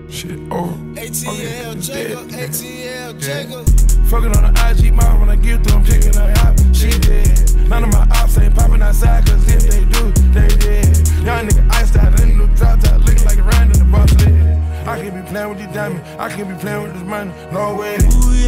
Shit, oh, ATL Jacob, ATL Jacob. Fucking on the IG model when I get through, I'm picking her out. She dead. None of my ops ain't popping outside, cause if they do, they dead. Young nigga iced out in the drop top, looking like a round in the boss lid. I can't be playing with these diamonds, I can't be playing with this money, no way.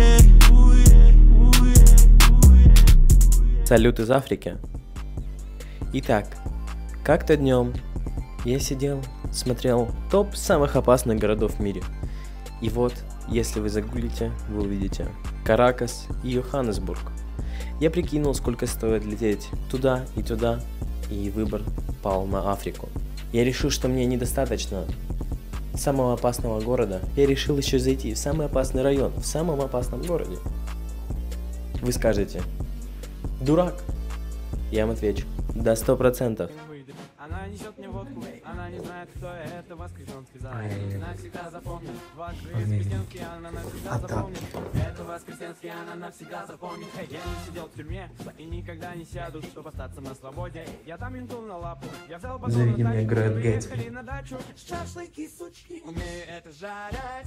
Салют из Африки. Итак, как-то днем я сидел, смотрел топ самых опасных городов в мире. И вот, если вы загуглите, вы увидите Каракас и Йоханнесбург. Я прикинул, сколько стоит лететь туда, и выбор пал на Африку. Я решил, что мне недостаточно самого опасного города. Я решил еще зайти в самый опасный район, в самом опасном городе. Вы скажете: дурак? Я вам отвечу: да, 100%. Она несет мне водку, она не знает, кто я, это Воскресенский зал. Навсегда запомнит, Воскресенский, она навсегда запомнит. Это Воскресенский, она навсегда запомнит. Я не сидел в тюрьме и никогда не сяду, чтобы остаться на свободе. Я там менту на лапу, я взял батон на тайку, приехали на дачу. Шашлыки, сучки, умею это жарить.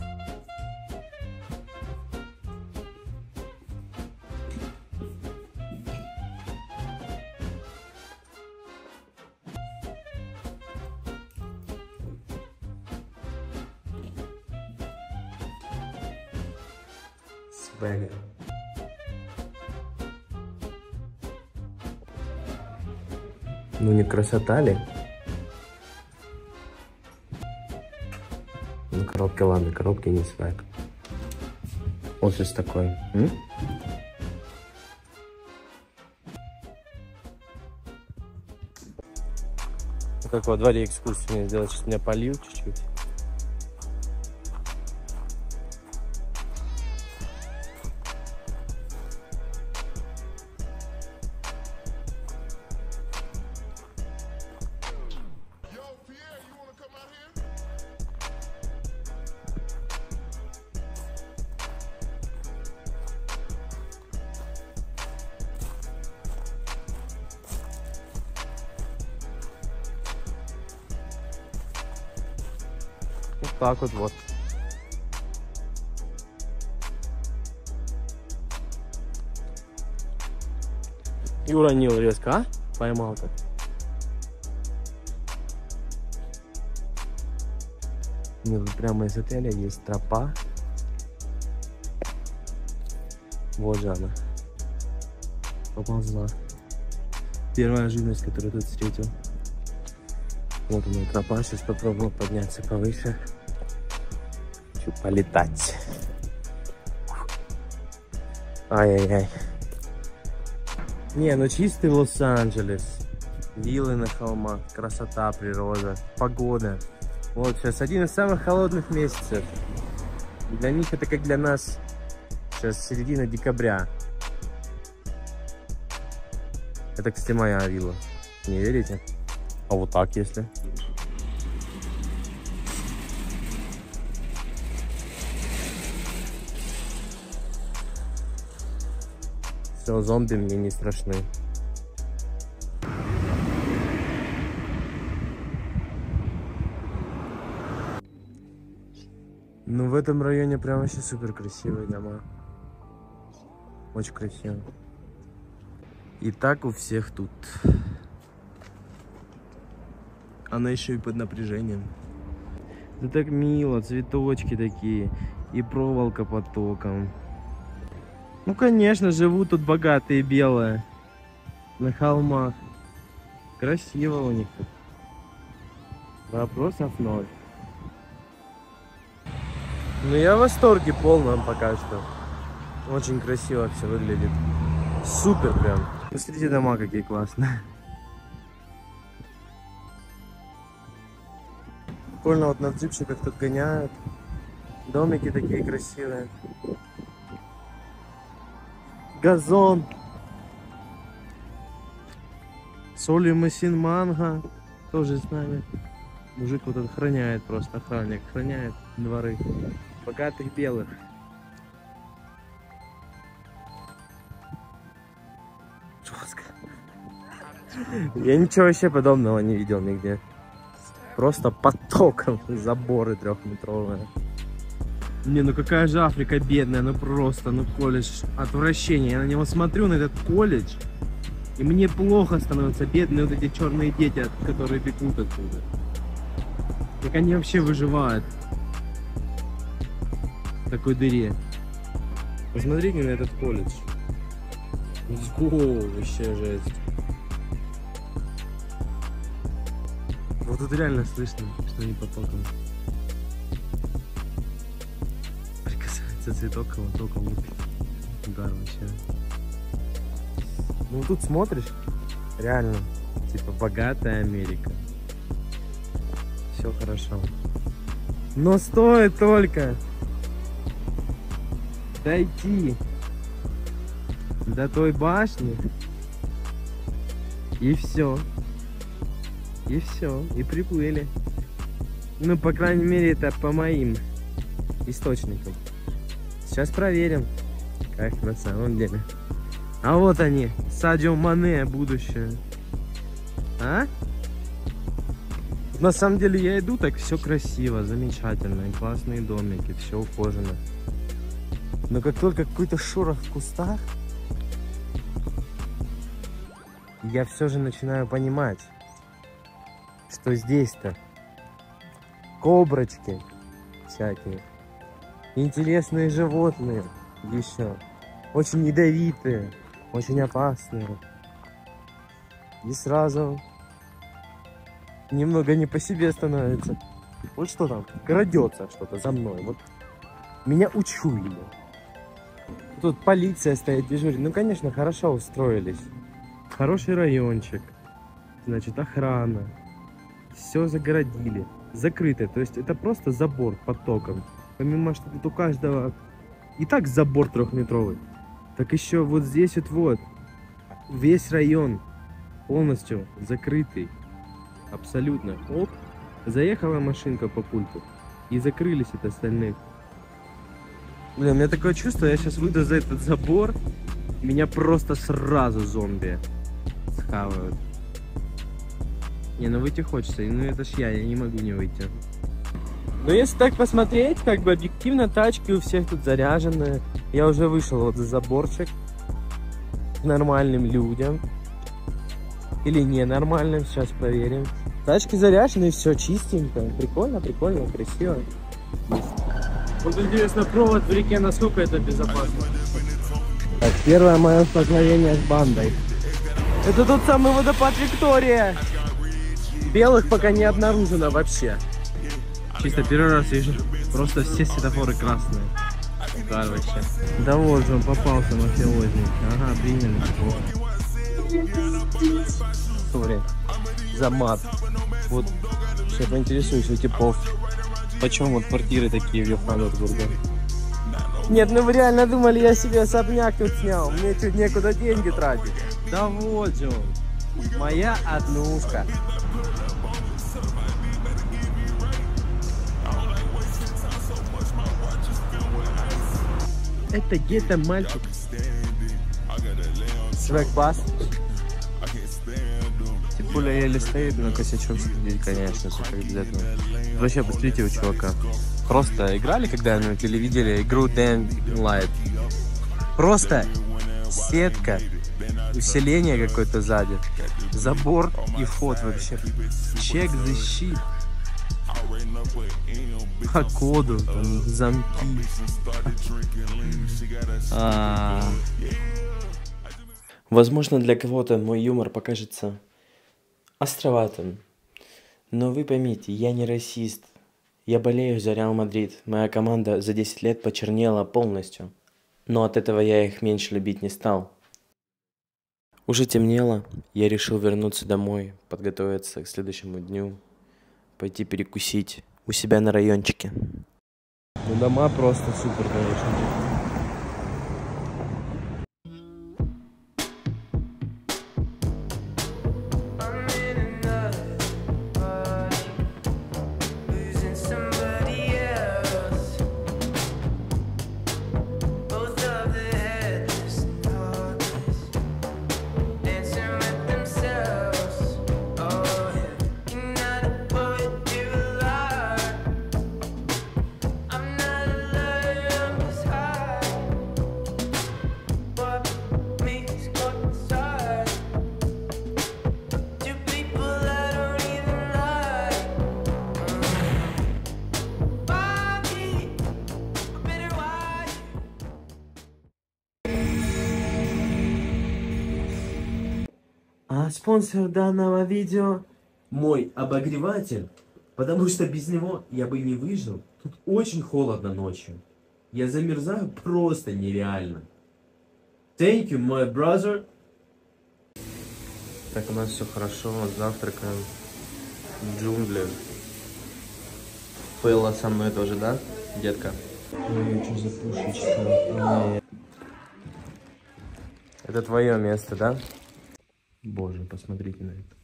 Свегер. Ну не красота ли? Ну коробки, ладно, коробки не свег. Офис такой. Как во дворе экскурсию мне сделать, сейчас меня полью чуть-чуть. Вот так вот. И уронил резко, а? Поймал так. Нет, прямо из отеля есть тропа. Вот же она. Поползла. Первая живность, которую тут встретил. Вот она тропа. Сейчас попробую подняться повыше. Хочу полетать. Ай-яй-яй. Не, ну чистый Лос-Анджелес. Виллы на холмах, красота, природа, погода. Вот сейчас один из самых холодных месяцев. Для них это как для нас. Сейчас середина декабря. Это, кстати, моя вилла. Не верите? А вот так, если. Все, зомби мне не страшны. Ну, в этом районе прям вообще супер красивые дома. Очень красиво. И так у всех тут. Она еще и под напряжением. Да так мило, цветочки такие. И проволока под током. Ну, конечно, живут тут богатые белые. На холмах. Красиво у них тут. Вопросов ноль. Ну, я в восторге полном пока что. Очень красиво все выглядит. Супер прям. Посмотрите, дома какие классные. Прикольно, вот на джипчиках тут гоняют. Домики такие красивые. Газон. Соли Масин Манго. Тоже с нами. Мужик вот охраняет просто, охранник. Охраняет дворы. Богатых белых. Жестко. Я ничего вообще подобного не видел нигде. Просто потоком заборы 3-метровые. Не, ну какая же Африка бедная, ну просто, ну колледж, отвращение. Я на него смотрю, на этот колледж, и мне плохо становится, бедные вот эти черные дети, которые бегут оттуда. Как они вообще выживают в такой дыре? Посмотрите на этот колледж. О, вообще жесть. Вот тут реально слышно, что они потоком. Прикасается цветок, его током лупит. Угар вообще. Ну тут смотришь, реально, типа богатая Америка. Все хорошо. Но стоит только дойти до той башни, и все. И все, и приплыли. Ну, по крайней мере, это по моим источникам. Сейчас проверим, как на самом деле. А вот они, Садио Мане, будущее. А? На самом деле я иду, так все красиво, замечательно, и классные домики, все ухожено. Но как только какой-то шорох в кустах, я все же начинаю понимать, что здесь-то коброчки всякие, интересные животные еще, очень ядовитые, очень опасные. И сразу немного не по себе становится. Вот что там, крадется что-то за мной. Вот меня учуяли. Тут полиция стоит, дежурит. Ну, конечно, хорошо устроились. Хороший райончик. Значит, охрана. Все загородили. Закрыто. То есть это просто забор потоком. Помимо, что тут у каждого и так забор 3-метровый. Так еще вот здесь вот весь район полностью закрытый. Абсолютно. Оп. Заехала машинка по пульту. И закрылись от остальных. Блин, у меня такое чувство, я сейчас выйду за этот забор. Меня просто сразу зомби схавают. Не, ну выйти хочется. Ну это ж я не могу не выйти. Но если так посмотреть, как бы объективно тачки у всех тут заряжены. Я уже вышел вот за заборчик. К нормальным людям. Или ненормальным, сейчас проверим. Тачки заряжены, все чистенько. Прикольно, прикольно, красиво. Вот интересно, провод в реке, насколько это безопасно. Так, первое мое столкновение с бандой. Это тот самый водопад Виктория. Белых пока не обнаружено вообще. Чисто первый раз вижу. Просто все светофоры красные. Да, вообще. Да вот же он попался, мафиозник. Ага, приняли. Сори. За мат. Вот. Сейчас поинтересуюсь у типов. Почем вот квартиры такие в Йоханнесбурге? Нет, ну вы реально думали, я себе особняк тут снял? Мне чуть некуда деньги тратить. Да вот же он. Моя однушка. Это где-то мальчик. Свэк-пас. Пуля еле стоит, но косячок сидит, конечно, супер обязательно. Вообще, посмотрите у чувака. Просто играли когда-нибудь или видели игру Dying Light? Просто сетка, усиление какое-то сзади, забор и вход вообще. Check the shit. По коду, там, замки. Возможно, для кого-то мой юмор покажется островатым. Но вы поймите, я не расист. Я болею за Реал Мадрид. Моя команда за 10 лет почернела полностью. Но от этого я их меньше любить не стал. Уже темнело. Я решил вернуться домой, подготовиться к следующему дню. Пойти перекусить у себя на райончике. Ну, дома просто супер, конечно. А спонсор данного видео мой обогреватель, потому что без него я бы не выжил. Тут очень холодно ночью. Я замерзаю просто нереально. Thank you, my brother. Так, у нас все хорошо, завтракаем в джунглях. Пэлла со мной тоже, да, детка? Ой, что за пушечка? Это твое место, да? Боже, посмотрите на это.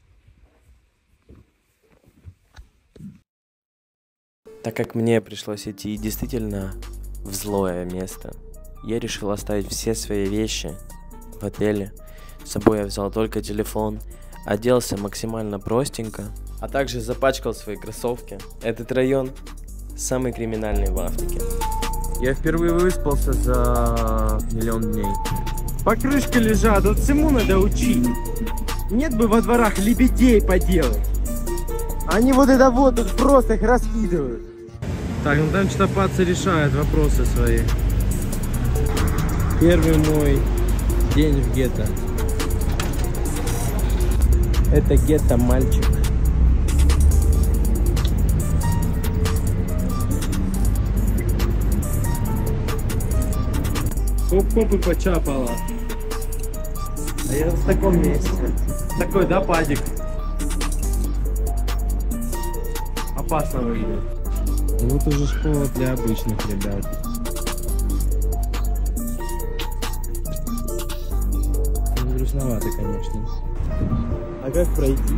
Так как мне пришлось идти действительно в злое место, я решил оставить все свои вещи в отеле. С собой я взял только телефон, оделся максимально простенько, а также запачкал свои кроссовки. Этот район самый криминальный в Африке. Я впервые выспался за 1 000 000 дней. Покрышки лежат, вот всему надо учить. Нет бы во дворах лебедей поделать. Они вот это вот тут просто их раскидывают. Так, ну там что-то пацы решают вопросы свои. Первый мой день в гетто. Это гетто мальчик. Оп-оп и почапала. А я в таком месте. Такой, да, падик? Опасно выглядит. Вот уже школа для обычных ребят. Грустновато, конечно. А как пройти?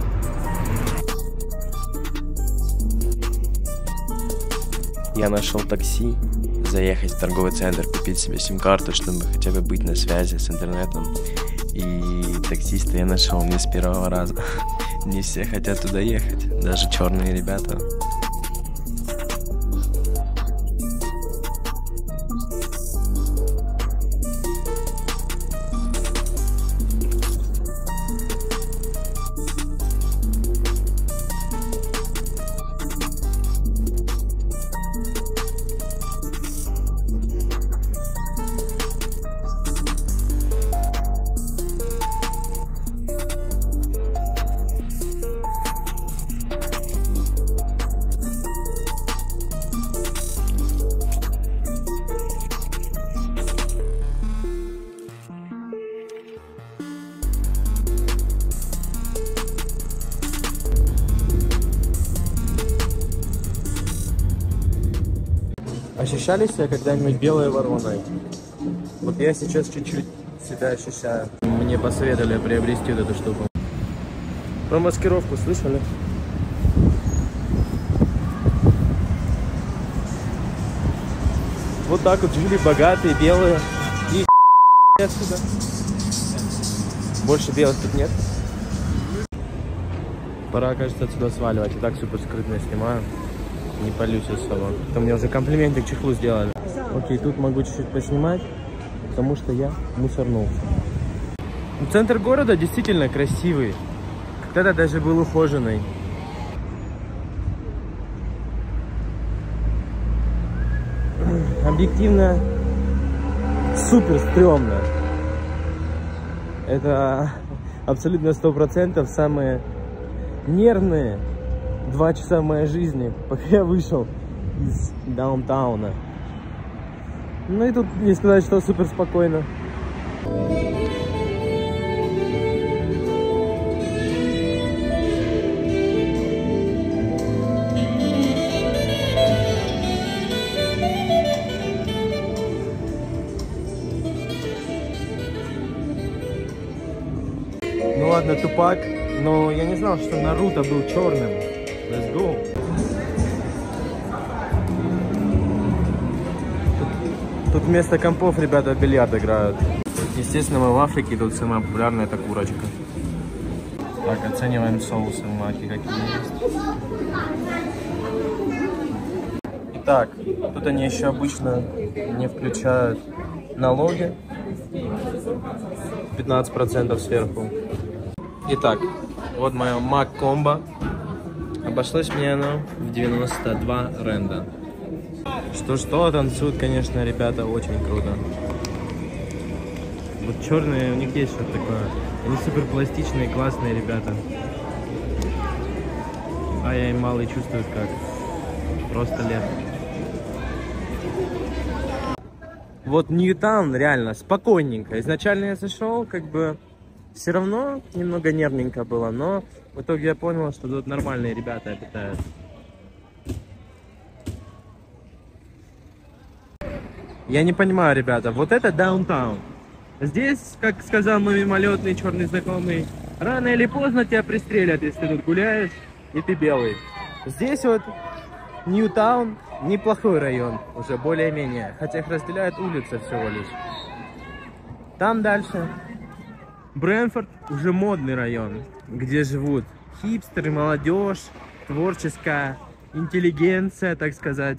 Я нашел такси, заехать в торговый центр, купить себе сим-карту, чтобы хотя бы быть на связи с интернетом. И таксиста я нашел не с первого раза. Не все хотят туда ехать, даже черные ребята. Ощущали себя когда-нибудь белой вороной? Вот я сейчас чуть-чуть себя ощущаю. Мне посоветовали приобрести вот эту штуку. Про маскировку слышали? Вот так вот жили богатые, белые. И отсюда. Больше белых тут нет. Пора, кажется, отсюда сваливать. И так супер скрытно снимаю. Не палюсь особо. Там мне уже комплиментик чехлу сделали. Окей, тут могу чуть-чуть поснимать, потому что я мусорнулся. Центр города действительно красивый. Когда-то даже был ухоженный. Объективно супер стрёмно. Это абсолютно 100% самые нервные 2 часа в моей жизни, пока я вышел из даунтауна. Ну и тут не сказать, что супер спокойно. Ну ладно, Тупак, но я не знал, что Наруто был черным. Let's go. Тут вместо компов ребята в бильярд играют. Естественно, мы в Африке, тут самая популярная это курочка. Так, оцениваем соусы маки, какие есть. Итак, тут они еще обычно не включают налоги. 15% сверху. Итак, вот мое мак-комбо. Обошлось мне оно в 92 ренда. Что-что, танцуют, конечно, ребята очень круто. Вот черные, у них есть что-то такое. Они супер пластичные, классные ребята. А я им мало и чувствуют как. Просто лет. Вот Ньютаун реально спокойненько. Изначально я зашел, как бы все равно немного нервненько было, но в итоге я понял, что тут нормальные ребята обитают. Я не понимаю, ребята, вот это даунтаун. Здесь, как сказал мой мимолетный черный знакомый, рано или поздно тебя пристрелят, если ты тут гуляешь и ты белый. Здесь вот Ньютаун, неплохой район, уже более-менее, хотя их разделяет улица всего лишь. Там дальше Брэнфорд, уже модный район, где живут хипстеры, молодежь, творческая интеллигенция, так сказать.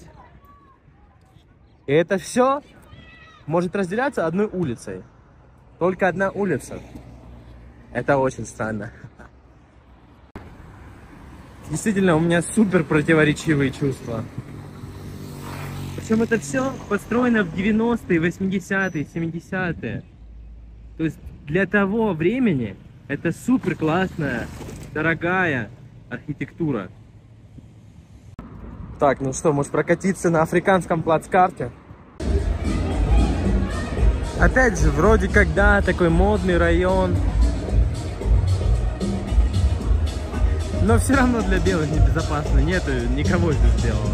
И это все может разделяться одной улицей. Только одна улица. Это очень странно. Действительно, у меня супер противоречивые чувства. Причем это все построено в 90-е, 80-е, 70-е. То есть для того времени это супер классная, дорогая архитектура. Так, ну что, может прокатиться на африканском плацкарте? Опять же, вроде как, да, такой модный район. Но все равно для белых небезопасно. Нету никого здесь белого.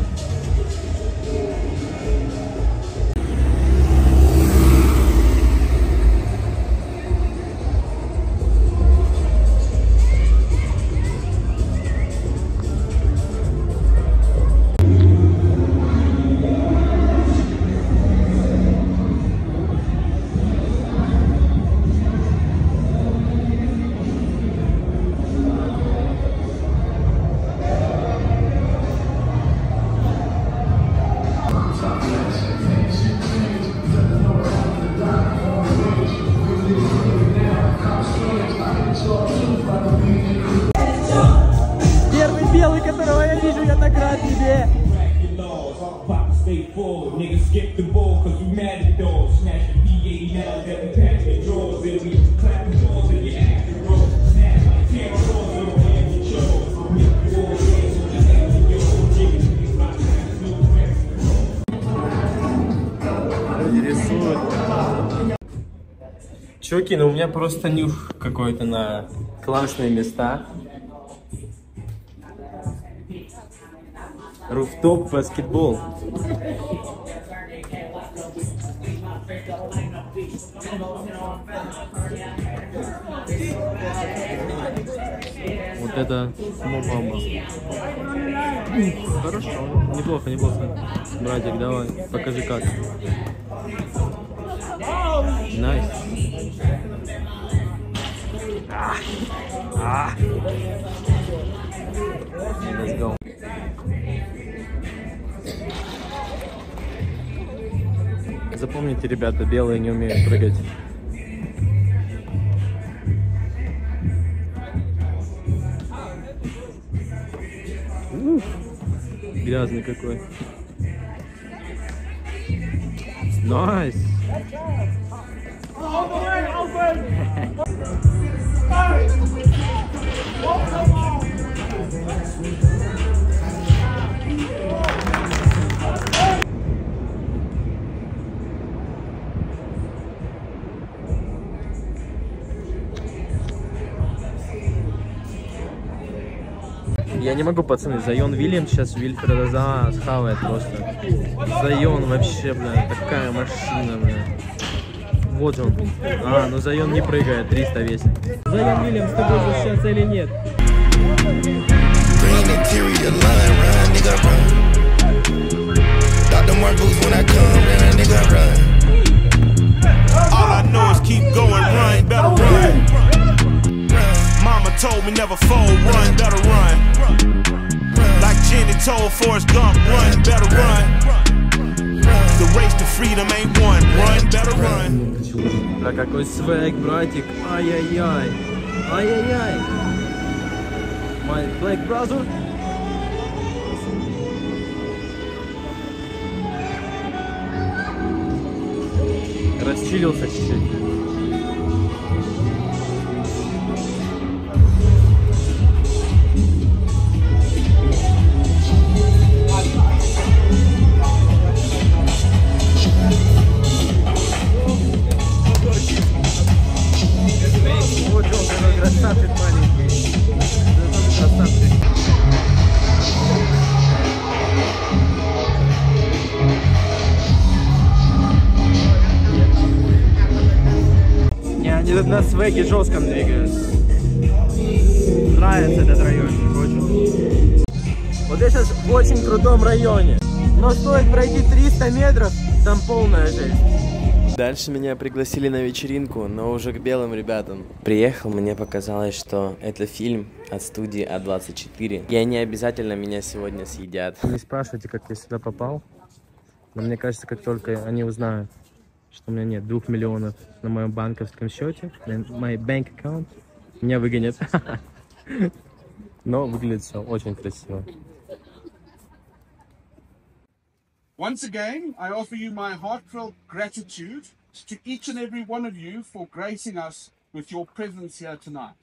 Белый, которого я вижу, я так рад тебе. Рисуют. Чуваки, ну у меня просто нюх какой-то на классные места. Руфтоп баскетбол. Вот это бомба. Хорошо, неплохо, неплохо. Братик, давай, покажи как. Найс. Let's go. Запомните, ребята, белые не умеют прыгать. Грязный какой. Найс. Я не могу, пацаны, Зайон Уильямс сейчас Вильфреда Заха схавает просто. Зайон вообще, бля, такая машина, бля. Вот он. А, ну Зайон не прыгает, 300 весит. Зайон Уильямс, с тобой защищаться или нет? Told me never fold, run, better run. Like Jenny told Forrest Gump, run, better run. The race to freedom ain't one, run, better run. Да какой свэг, братик, ай-яй-яй, ай-яй-яй. My black brother. Расчилился чуть-чуть. на свеге жестком двигаются. Нравится этот район очень. Вот я сейчас в очень крутом районе. Но стоит пройти 300 метров, там полная жизнь. Дальше меня пригласили на вечеринку, но уже к белым ребятам. Приехал, мне показалось, что это фильм от студии А24. И они обязательно меня сегодня съедят. Не спрашивайте, как я сюда попал. Но мне кажется, как только они узнают, что у меня нет 2 миллионов на моем банковском счете, мой bank account, меня выгонят. Но выглядит все очень красиво. Once again, I offer you my heartfelt gratitude to each and every one of you for gracing us with your presence here tonight.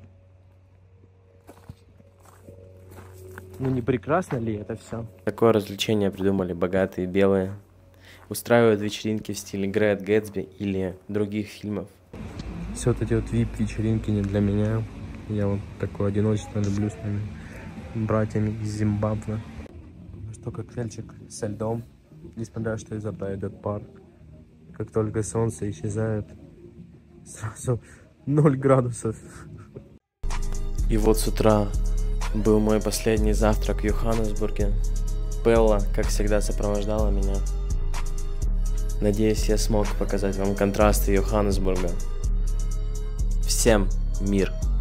Ну не прекрасно ли это все? Такое развлечение придумали богатые белые. Устраивают вечеринки в стиле Грэт Гэтсби или других фильмов. Все вот эти вот VIP-вечеринки не для меня. Я вот такое одиночество люблю с моими братьями из Зимбабве. Что коктейльчик со льдом. Несмотря что изо рта идет пар. Как только солнце исчезает, сразу 0 градусов. И вот с утра был мой последний завтрак в Йоханнесбурге. Белла, как всегда, сопровождала меня. Надеюсь, я смог показать вам контрасты Йоханнесбурга. Всем мир!